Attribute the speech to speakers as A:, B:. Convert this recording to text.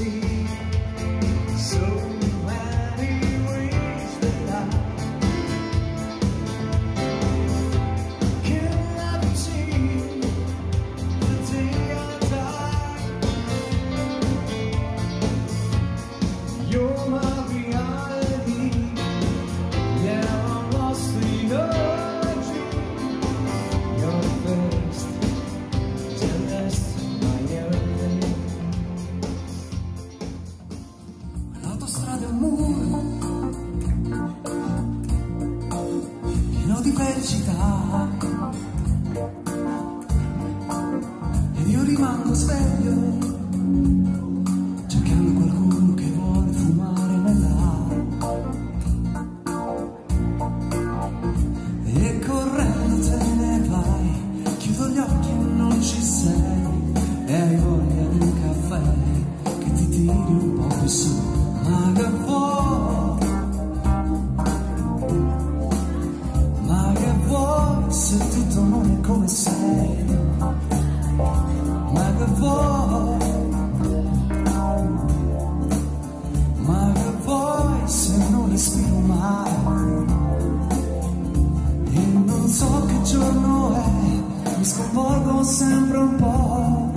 A: see so many ways that I can never see the day I die. You're my reality, yeah, I'm lost in your dream. You're the first, the last, my everything. L'autostrada è un muro pieno di felicità ed io rimango sveglio cercando qualcuno che vuole fumare nell'aria e correndo te ne vai, chiudo gli occhi e non ci sei e hai voglia di un caffè che ti tiri un po' più su. Ma che vuoi se tutto non è come sei? Ma che vuoi se non respiro mai? E non so che giorno è, mi sconvolgo sempre un po'.